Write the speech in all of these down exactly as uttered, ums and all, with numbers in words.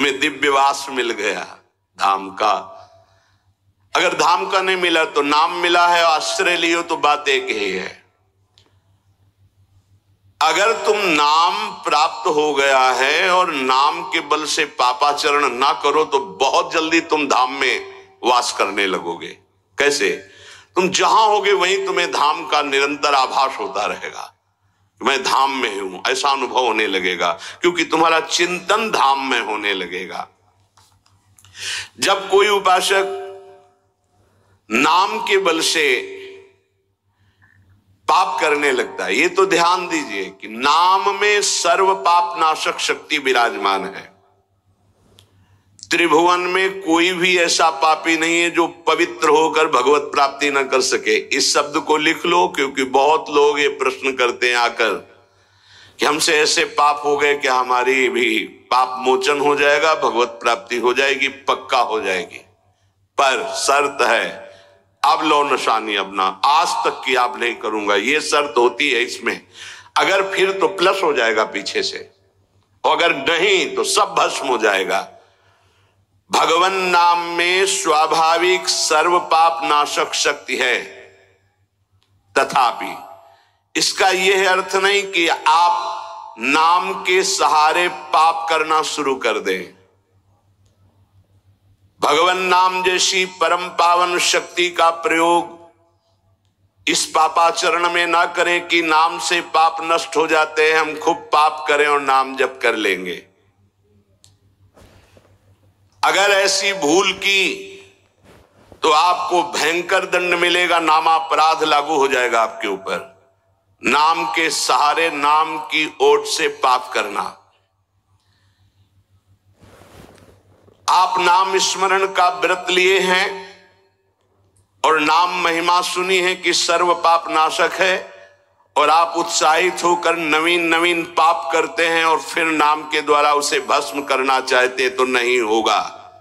तुम्हें दिव्यवास मिल गया धाम का। अगर धाम का नहीं मिला तो नाम मिला है, आश्रय लियो तो बात एक ही है। अगर तुम नाम प्राप्त हो गया है और नाम के बल से पापाचरण ना करो तो बहुत जल्दी तुम धाम में वास करने लगोगे। कैसे? तुम जहां होगे वहीं तुम्हें धाम का निरंतर आभास होता रहेगा, मैं धाम में हूं, ऐसा अनुभव होने लगेगा, क्योंकि तुम्हारा चिंतन धाम में होने लगेगा। जब कोई उपासक नाम के बल से पाप करने लगता है, ये तो ध्यान दीजिए कि नाम में सर्व पाप नाशक शक्ति विराजमान है। त्रिभुवन में कोई भी ऐसा पापी नहीं है जो पवित्र होकर भगवत प्राप्ति न कर सके। इस शब्द को लिख लो, क्योंकि बहुत लोग ये प्रश्न करते हैं आकर कि हमसे ऐसे पाप हो गए कि हमारी भी पाप मोचन हो जाएगा, भगवत प्राप्ति हो जाएगी, पक्का हो जाएगी। पर शर्त है, अब लो निशानी अपना, आज तक की आप नहीं करूंगा, ये शर्त होती है इसमें। अगर फिर तो प्लस हो जाएगा पीछे से, और अगर नहीं तो सब भस्म हो जाएगा। भगवान नाम में स्वाभाविक सर्व पाप नाशक शक्ति है, तथापि इसका यह अर्थ नहीं कि आप नाम के सहारे पाप करना शुरू कर दें। भगवान नाम जैसी परम पावन शक्ति का प्रयोग इस पापाचरण में ना करें कि नाम से पाप नष्ट हो जाते हैं, हम खूब पाप करें और नाम जप कर लेंगे। अगर ऐसी भूल की तो आपको भयंकर दंड मिलेगा, नामापराध लागू हो जाएगा आपके ऊपर। नाम के सहारे, नाम की ओट से पाप करना। आप नाम स्मरण का व्रत लिए हैं और नाम महिमा सुनी है कि सर्व पाप नाशक है, और आप उत्साहित होकर नवीन नवीन पाप करते हैं और फिर नाम के द्वारा उसे भस्म करना चाहते तो नहीं होगा।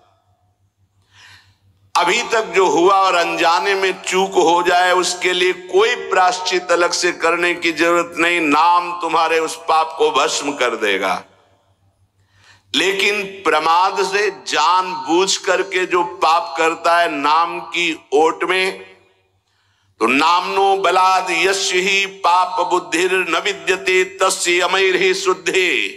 अभी तक जो हुआ और अनजाने में चूक हो जाए उसके लिए कोई प्रायश्चित अलग से करने की जरूरत नहीं, नाम तुम्हारे उस पाप को भस्म कर देगा। लेकिन प्रमाद से जानबूझ करके जो पाप करता है नाम की ओट में, तो नामनो बलाद यस्य ही पाप बुद्धिर न विद्यते तस्य अमैर ही शुद्धि।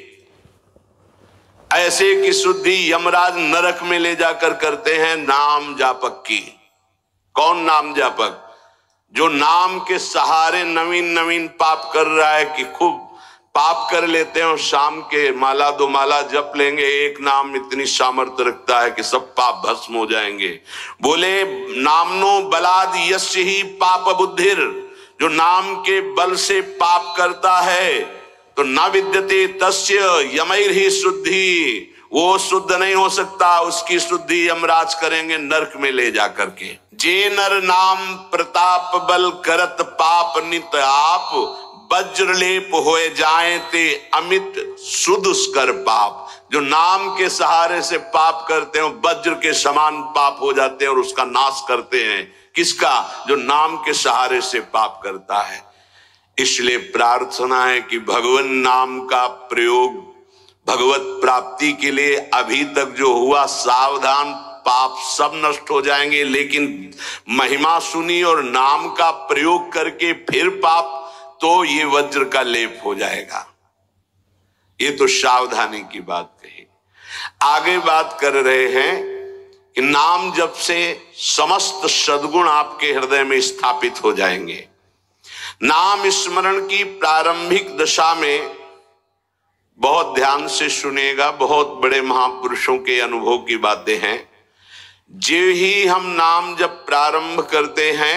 ऐसे की शुद्धि यमराज नरक में ले जाकर करते हैं नाम जापक की। कौन नाम जापक? जो नाम के सहारे नवीन नवीन पाप कर रहा है, कि खूब पाप कर लेते हैं और शाम के माला दो माला जप लेंगे, एक नाम इतनी सामर्थ्य रखता है कि सब पाप भस्म हो जाएंगे। बोले नामनो बलाद यस्य ही पाप बुद्धिर, जो नाम के बल से पाप करता है तो न विद्यते तस्य यमैर ही शुद्धि, वो शुद्ध नहीं हो सकता, उसकी शुद्धि यमराज करेंगे नरक में ले जाकर के। जे नर नाम प्रताप बल करत पाप नित आप, वज्रलेप होए जाए ते अमित सुदुष्कर पाप। जो नाम के सहारे से पाप करते हैं वज्र के समान पाप हो जाते हैं और उसका नाश करते हैं। किसका? जो नाम के सहारे से पाप करता है। इसलिए प्रार्थना है कि भगवान नाम का प्रयोग भगवत प्राप्ति के लिए अभी तक जो हुआ, सावधान, पाप सब नष्ट हो जाएंगे। लेकिन महिमा सुनी और नाम का प्रयोग करके फिर पाप, तो ये वज्र का लेप हो जाएगा। ये तो सावधानी की बात कही। आगे बात कर रहे हैं कि नाम जप से समस्त सद्गुण आपके हृदय में स्थापित हो जाएंगे। नाम स्मरण की प्रारंभिक दशा में बहुत ध्यान से सुनेगा, बहुत बड़े महापुरुषों के अनुभव की बातें हैं। जो ही हम नाम जब प्रारंभ करते हैं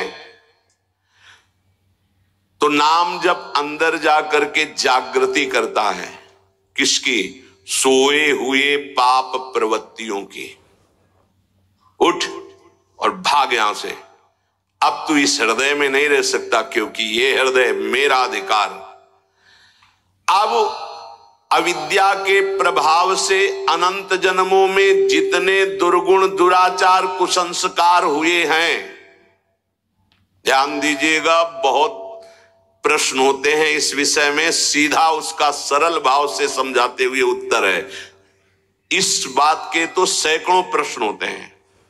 तो नाम जब अंदर जाकर के जागृति करता है। किसकी? सोए हुए पाप प्रवृत्तियों की। उठ और भाग यहां से, अब तू इस हृदय में नहीं रह सकता, क्योंकि ये हृदय मेरा अधिकार। अब अविद्या के प्रभाव से अनंत जन्मों में जितने दुर्गुण दुराचार कुसंस्कार हुए हैं, ध्यान दीजिएगा, बहुत प्रश्न होते हैं इस विषय में, सीधा उसका सरल भाव से समझाते हुए उत्तर है। इस बात के तो सैकड़ों प्रश्न होते हैं।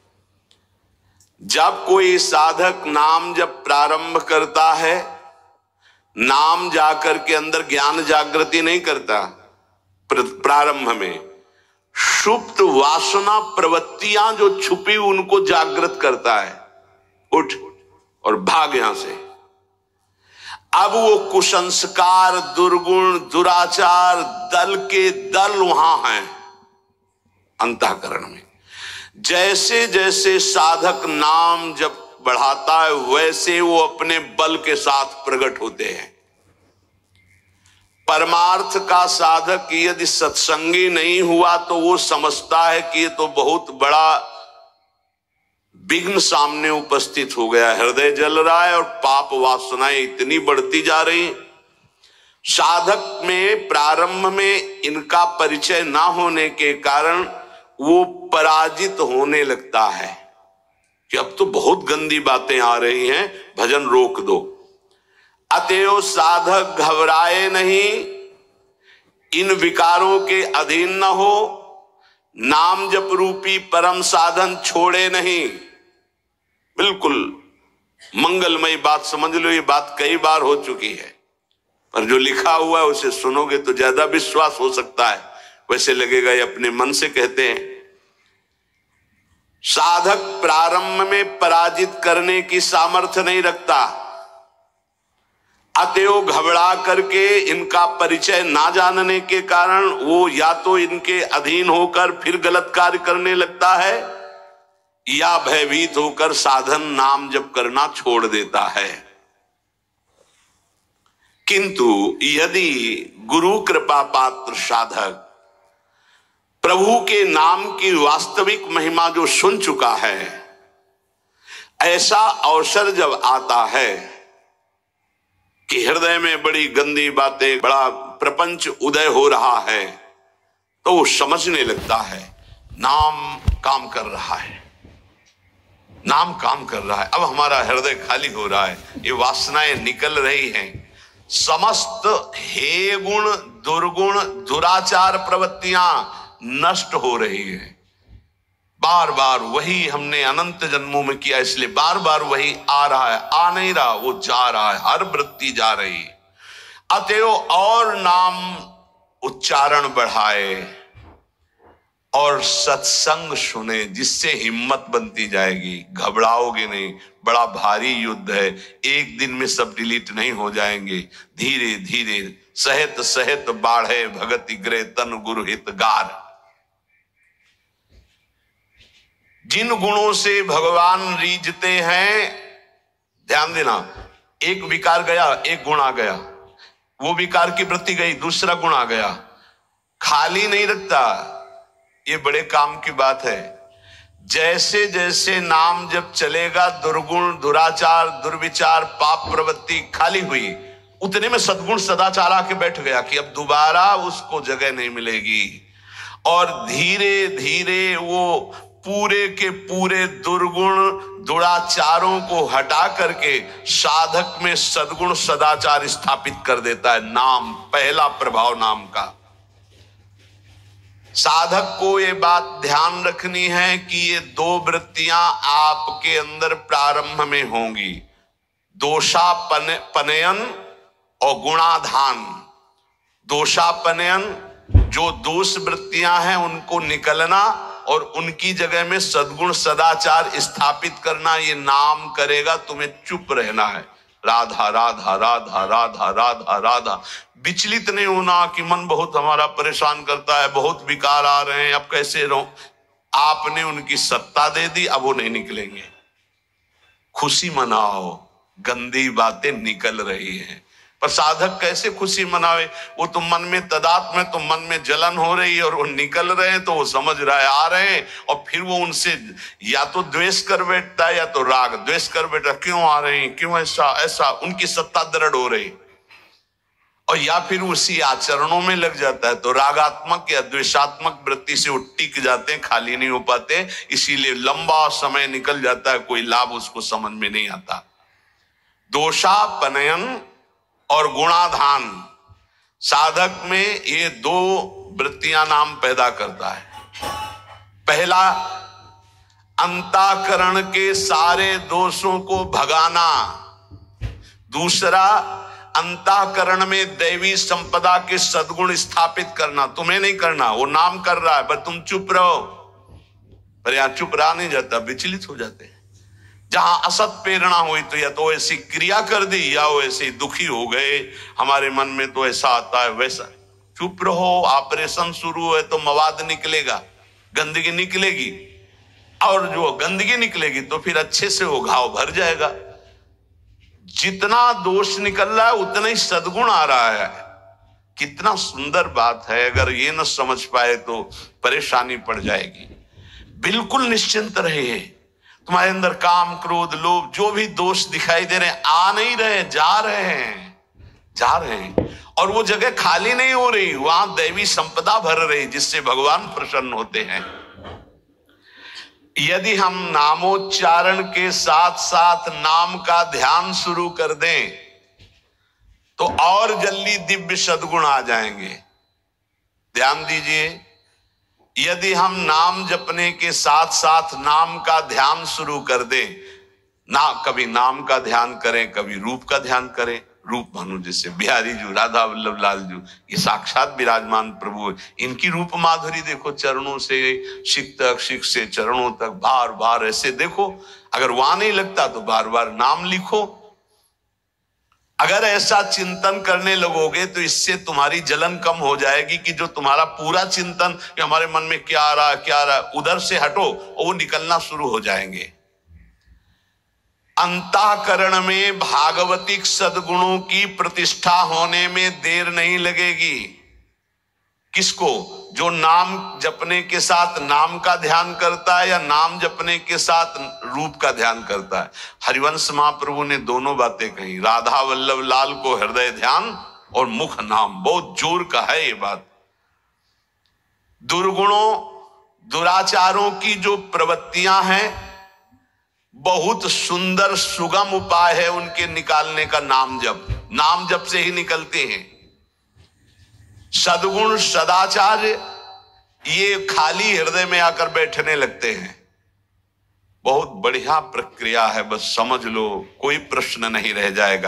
जब कोई साधक नाम जब प्रारंभ करता है, नाम जाकर के अंदर ज्ञान जागृति नहीं करता, प्रारंभ में सुप्त वासना प्रवृत्तियां जो छुपी उनको जागृत करता है, उठ और भाग यहां से। अब वो कुसंस्कार, दुर्गुण, दुराचार दल के दल वहां हैं अंतःकरण में। जैसे जैसे साधक नाम जब बढ़ाता है वैसे वो अपने बल के साथ प्रकट होते हैं। परमार्थ का साधक यदि सत्संगी नहीं हुआ तो वो समझता है कि ये तो बहुत बड़ा विघ्न सामने उपस्थित हो गया, हृदय जल रहा है और पाप वासनाएं इतनी बढ़ती जा रही। साधक में प्रारंभ में इनका परिचय ना होने के कारण वो पराजित होने लगता है कि अब तो बहुत गंदी बातें आ रही हैं, भजन रोक दो। अतएव साधक घबराए नहीं, इन विकारों के अधीन न हो, नाम जप रूपी परम साधन छोड़े नहीं। बिल्कुल मंगलमयी बात समझ लो, ये बात कई बार हो चुकी है, पर जो लिखा हुआ है उसे सुनोगे तो ज्यादा विश्वास हो सकता है, वैसे लगेगा ये अपने मन से कहते हैं। साधक प्रारंभ में पराजित करने की सामर्थ्य नहीं रखता, अतएव घबरा करके इनका परिचय ना जानने के कारण वो या तो इनके अधीन होकर फिर गलत कार्य करने लगता है या भयभीत होकर साधन नाम जप करना छोड़ देता है। किंतु यदि गुरु कृपा पात्र साधक प्रभु के नाम की वास्तविक महिमा जो सुन चुका है, ऐसा अवसर जब आता है कि हृदय में बड़ी गंदी बातें, बड़ा प्रपंच उदय हो रहा है, तो वो समझने लगता है नाम काम कर रहा है, नाम काम कर रहा है। अब हमारा हृदय खाली हो रहा है, ये वासनाएं निकल रही हैं, समस्त हे गुण, दुर्गुण, दुराचार प्रवृत्तियां नष्ट हो रही है। बार बार वही हमने अनंत जन्मों में किया, इसलिए बार बार वही आ रहा है, आ नहीं रहा, वो जा रहा है, हर वृत्ति जा रही। अतएव और नाम उच्चारण बढ़ाए और सत्संग सुने, जिससे हिम्मत बनती जाएगी, घबराओगे नहीं। बड़ा भारी युद्ध है, एक दिन में सब डिलीट नहीं हो जाएंगे, धीरे धीरे सहत सहत बाढ़े भगति गृह तन गुरु हितगार। जिन गुणों से भगवान रीझते हैं, ध्यान देना, एक विकार गया, एक गुण आ गया, वो विकार की वृत्ति गई, दूसरा गुण आ गया, खाली नहीं रखता। ये बड़े काम की बात है। जैसे जैसे नाम जब चलेगा, दुर्गुण, दुराचार, दुर्विचार, पाप प्रवृत्ति खाली हुई, उतने में सद्गुण सदाचार आके बैठ गया कि अब दोबारा उसको जगह नहीं मिलेगी। और धीरे धीरे वो पूरे के पूरे दुर्गुण दुराचारों को हटा करके साधक में सद्गुण सदाचार स्थापित कर देता है। नाम, पहला प्रभाव नाम का। साधक को ये बात ध्यान रखनी है कि ये दो वृत्तियां आपके अंदर प्रारंभ में होंगी, दोषापनयन और गुणाधान। दोषापनयन, जो दोष वृत्तियां हैं उनको निकलना और उनकी जगह में सद्गुण सदाचार स्थापित करना, ये नाम करेगा। तुम्हें चुप रहना है, राधा राधा राधा राधा राधा राधा। विचलित नहीं होना कि मन बहुत हमारा परेशान करता है, बहुत विकार आ रहे हैं, अब कैसे रहो। आपने उनकी सत्ता दे दी, अब वो नहीं निकलेंगे। खुशी मनाओ, गंदी बातें निकल रही हैं। पर साधक कैसे खुशी मनावे? वो तो मन में तदात्म है, तो मन में जलन हो रही है और वो निकल रहे हैं, तो वो समझ रहा है आ रहे हैं, और फिर वो उनसे या तो द्वेष कर बैठता है या तो राग। द्वेष कर बैठा, क्यों आ रहे हैं, क्यों ऐसा ऐसा, उनकी सत्ता दृढ़ हो रही। और या फिर उसी आचरणों में लग जाता है, तो रागात्मक या द्वेषात्मक वृत्ति से वो टिक जाते हैं, खाली नहीं हो पाते। इसीलिए लंबा समय निकल जाता है, कोई लाभ उसको समझ में नहीं आता। दोषापनयन और गुणाधान, साधक में ये दो वृत्तियां नाम पैदा करता है। पहला, अंतःकरण के सारे दोषों को भगाना। दूसरा, अंतःकरण में दैवी संपदा के सद्गुण स्थापित करना। तुम्हें नहीं करना, वो नाम कर रहा है, बस तुम चुप रहो। पर यहां चुप रहा नहीं जाता, विचलित हो जाते हैं। जहां असत प्रेरणा हुई तो या तो ऐसी क्रिया कर दी या वो ऐसे दुखी हो गए, हमारे मन में तो ऐसा आता है वैसा। चुप रहो, ऑपरेशन शुरू है तो मवाद निकलेगा, गंदगी निकलेगी, और जो गंदगी निकलेगी तो फिर अच्छे से वो घाव भर जाएगा। जितना दोष निकल रहा है उतना ही सद्गुण आ रहा है। कितना सुंदर बात है। अगर ये न समझ पाए तो परेशानी पड़ जाएगी। बिल्कुल निश्चिंत रहिए। तुम्हारे अंदर काम, क्रोध, लोभ, जो भी दोष दिखाई दे रहे हैं, आ नहीं रहे, जा रहे हैं, जा रहे हैं। और वो जगह खाली नहीं हो रही, वहां दैवी संपदा भर रही, जिससे भगवान प्रसन्न होते हैं। यदि हम नामोच्चारण के साथ साथ नाम का ध्यान शुरू कर दें तो और जल्दी दिव्य सद्गुण आ जाएंगे। ध्यान दीजिए, यदि हम नाम जपने के साथ साथ नाम का ध्यान शुरू कर दें, ना कभी नाम का ध्यान करें, कभी रूप का ध्यान करें। रूप मानो जैसे बिहारी जी, राधा वल्लभ लाल जी, ये साक्षात विराजमान प्रभु है। इनकी रूप माधुरी देखो, चरणों से शिख तक, शिख से चरणों तक, बार बार ऐसे देखो। अगर वहां नहीं लगता तो बार बार नाम लिखो। अगर ऐसा चिंतन करने लगोगे तो इससे तुम्हारी जलन कम हो जाएगी कि जो तुम्हारा पूरा चिंतन कि हमारे मन में क्या आ रहा है क्या आ रहा है, उधर से हटो और वो निकलना शुरू हो जाएंगे। अंतःकरण में भागवतिक सद्गुणों की प्रतिष्ठा होने में देर नहीं लगेगी। किसको? जो नाम जपने के साथ नाम का ध्यान करता है या नाम जपने के साथ रूप का ध्यान करता है। हरिवंश महाप्रभु ने दोनों बातें कही। राधा वल्लभ लाल को हृदय ध्यान और मुख नाम, बहुत जोर का है ये बात। दुर्गुणों, दुराचारों की जो प्रवृत्तियां हैं, बहुत सुंदर सुगम उपाय है उनके निकालने का नाम जप। नाम जप से ही निकलते हैं। सद्गुण, सदाचार, ये खाली हृदय में आकर बैठने लगते हैं। बहुत बढ़िया प्रक्रिया है, बस समझ लो, कोई प्रश्न नहीं रह जाएगा।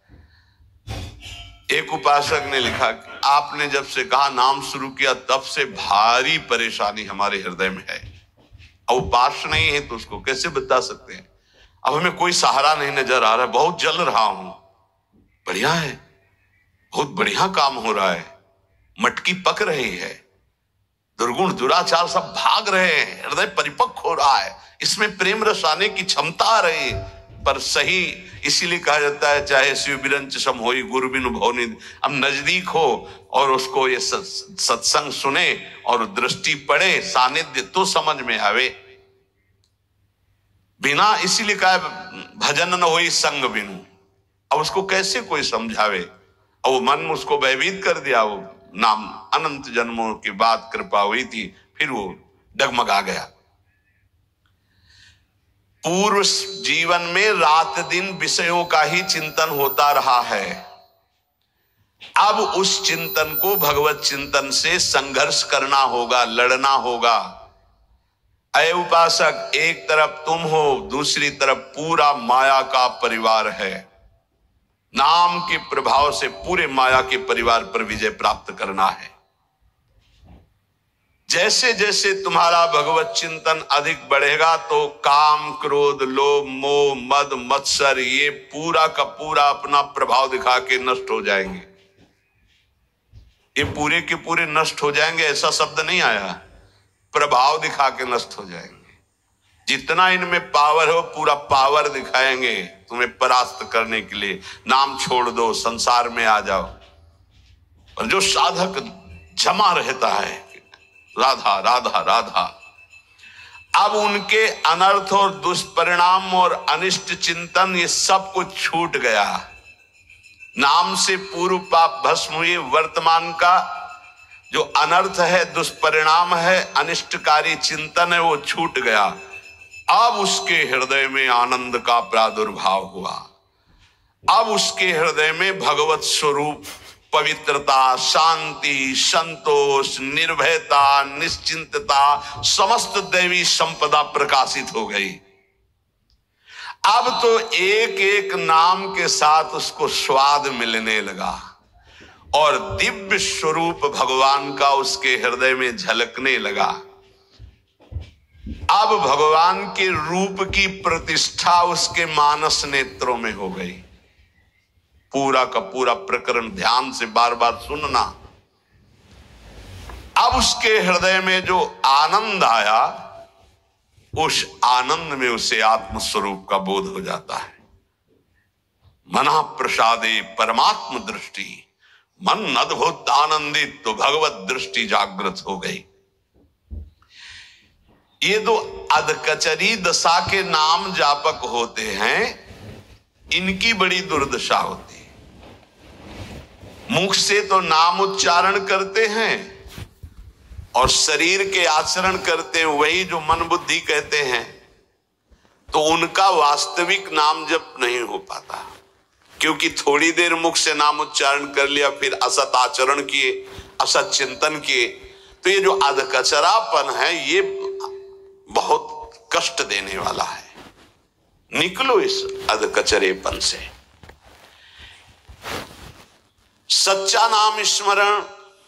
एक उपासक ने लिखा कि आपने जब से कहा नाम शुरू किया तब से भारी परेशानी हमारे हृदय में है। अब उपास नहीं है तो उसको कैसे बता सकते हैं। अब हमें कोई सहारा नहीं नजर आ रहा है, बहुत जल रहा हूं। बढ़िया है, बहुत बढ़िया काम हो रहा है, मटकी पक रही है, दुर्गुण दुराचार सब भाग रहे हैं, हृदय परिपक्व हो रहा है, इसमें प्रेम रस आने की क्षमता आ रही है। पर सही इसीलिए कहा जाता है चाहे शिव बिरंच सम होई गुरु बिनु भवनि। अब नजदीक हो और उसको ये सत्संग सुने और दृष्टि पड़े, सानिध्य तो समझ में आवे। बिना, इसीलिए कहा भजन न होई संग बिनु। अब उसको कैसे कोई समझावे। और वो मन उसको भयभीत कर दिया। वो नाम अनंत जन्मों के बाद कृपा हुई थी, फिर वो डगमगा गया। पूर्व जीवन में रात दिन विषयों का ही चिंतन होता रहा है। अब उस चिंतन को भगवत चिंतन से संघर्ष करना होगा, लड़ना होगा। अय उपासक, एक तरफ तुम हो, दूसरी तरफ पूरा माया का परिवार है। नाम के प्रभाव से पूरे माया के परिवार पर विजय प्राप्त करना है। जैसे जैसे तुम्हारा भगवत चिंतन अधिक बढ़ेगा तो काम, क्रोध, लोभ, मोह, मद, मत्सर ये पूरा का पूरा अपना प्रभाव दिखा के नष्ट हो जाएंगे। ये पूरे के पूरे नष्ट हो जाएंगे ऐसा शब्द नहीं आया, प्रभाव दिखा के नष्ट हो जाएंगे। जितना इनमें पावर हो पूरा पावर दिखाएंगे तुम्हें परास्त करने के लिए। नाम छोड़ दो, संसार में आ जाओ। और जो साधक जमा रहता है राधा राधा राधा, अब उनके अनर्थ और दुष्परिणाम और अनिष्ट चिंतन ये सब कुछ छूट गया। नाम से पूर्व पाप भस्म हुए, वर्तमान का जो अनर्थ है, दुष्परिणाम है, अनिष्टकारी चिंतन है, वो छूट गया। अब उसके हृदय में आनंद का प्रादुर्भाव हुआ। अब उसके हृदय में भगवत स्वरूप पवित्रता, शांति, संतोष, निर्भयता, निश्चिंतता, समस्त दैवी संपदा प्रकाशित हो गई। अब तो एक एक नाम के साथ उसको स्वाद मिलने लगा और दिव्य स्वरूप भगवान का उसके हृदय में झलकने लगा। अब भगवान के रूप की प्रतिष्ठा उसके मानस नेत्रों में हो गई। पूरा का पूरा प्रकरण ध्यान से बार बार सुनना। अब उसके हृदय में जो आनंद आया, उस आनंद में उसे आत्म स्वरूप का बोध हो जाता है। मना प्रसादे परमात्म दृष्टि, मन अद्भुत आनंदित तो भगवत दृष्टि जागृत हो गई। ये दो अधकचरी दशा के नाम जापक होते हैं, इनकी बड़ी दुर्दशा होती है। मुख से तो नाम उच्चारण करते हैं और शरीर के आचरण करते हैं, वही जो मन बुद्धि कहते हैं, तो उनका वास्तविक नाम जप नहीं हो पाता। क्योंकि थोड़ी देर मुख से नाम उच्चारण कर लिया, फिर असत आचरण किए, असत चिंतन किए, तो ये जो अधकचरापन है ये बहुत कष्ट देने वाला है। निकलो इस अधकचरेपन से। सच्चा नाम स्मरण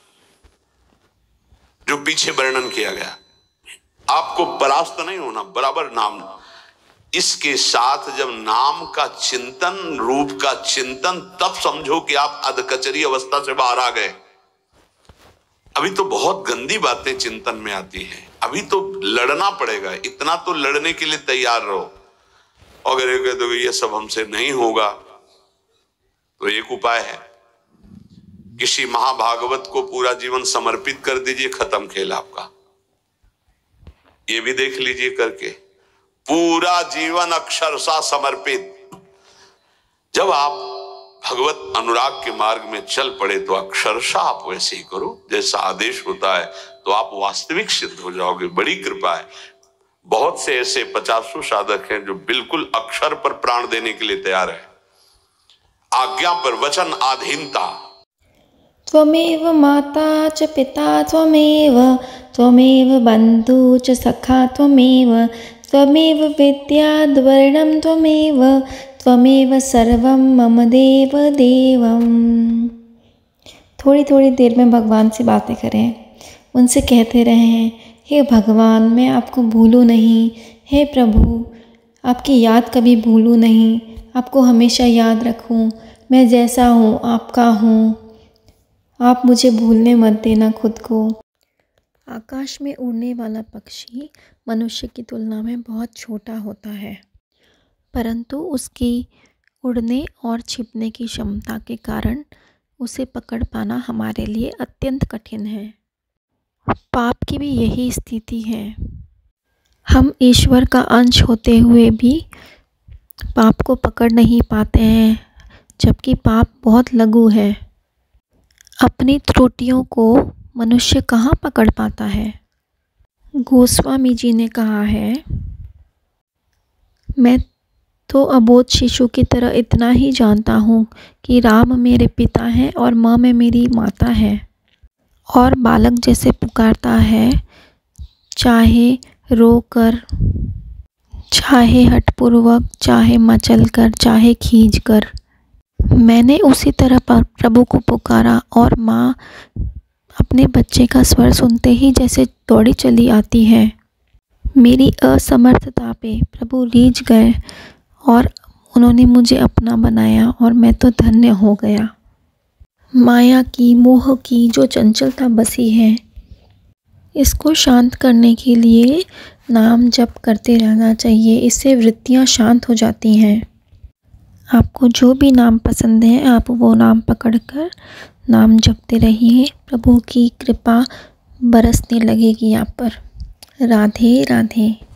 जो पीछे वर्णन किया गया, आपको परास्त नहीं होना, बराबर नाम। इसके साथ जब नाम का चिंतन, रूप का चिंतन, तब समझो कि आप अधकचरी अवस्था से बाहर आ गए। अभी तो बहुत गंदी बातें चिंतन में आती हैं, अभी तो लड़ना पड़ेगा। इतना तो लड़ने के लिए तैयार रहो। अगर ये कह दो ये सब हमसे नहीं होगा, तो एक उपाय है, किसी महाभागवत को पूरा जीवन समर्पित कर दीजिए, खत्म खेल आपका। ये भी देख लीजिए करके, पूरा जीवन अक्षरशः समर्पित। जब आप भगवत अनुराग के मार्ग में चल पड़े तो अक्षरशः आप वैसे ही करो जैसा आदेश होता है, तो आप वास्तविक सिद्ध हो जाओगे। बड़ी कृपा है। बहुत से ऐसे पचासों साधक हैं जो बिल्कुल अक्षर पर प्राण देने के लिए तैयार है, आज्ञा पर, वचन आधीनता। त्वमेव माता च पिता त्वमेव, त्वमेव बन्धु च सखा त्वमेव, त्वमेव विद्याद्वर्णं त्वमेव, त्वमेव सर्वं मम देव देवम्। थोड़ी थोड़ी देर में भगवान से बातें करें, उनसे कहते रहें, हे भगवान मैं आपको भूलूं नहीं, हे प्रभु आपकी याद कभी भूलूं नहीं, आपको हमेशा याद रखूं, मैं जैसा हूँ आपका हूँ, आप मुझे भूलने मत देना खुद को। आकाश में उड़ने वाला पक्षी मनुष्य की तुलना में बहुत छोटा होता है, परंतु उसकी उड़ने और छिपने की क्षमता के कारण उसे पकड़ पाना हमारे लिए अत्यंत कठिन है। पाप की भी यही स्थिति है। हम ईश्वर का अंश होते हुए भी पाप को पकड़ नहीं पाते हैं, जबकि पाप बहुत लघु है। अपनी त्रुटियों को मनुष्य कहाँ पकड़ पाता है। गोस्वामी जी ने कहा है, मैं तो अबोध शिशु की तरह इतना ही जानता हूँ कि राम मेरे पिता हैं और माँ में मेरी माता है, और बालक जैसे पुकारता है, चाहे रोकर, चाहे हठपूर्वक, चाहे मचल कर, चाहे खींच कर। मैंने उसी तरह प्रभु को पुकारा और माँ अपने बच्चे का स्वर सुनते ही जैसे दौड़ी चली आती है। मेरी असमर्थता पे प्रभु रीझ गए और उन्होंने मुझे अपना बनाया और मैं तो धन्य हो गया। माया की, मोह की जो चंचलता बसी है, इसको शांत करने के लिए नाम जप करते रहना चाहिए। इससे वृत्तियाँ शांत हो जाती हैं। आपको जो भी नाम पसंद है आप वो नाम पकड़कर नाम जपते रहिए। प्रभु की कृपा बरसने लगेगी आप पर। राधे राधे।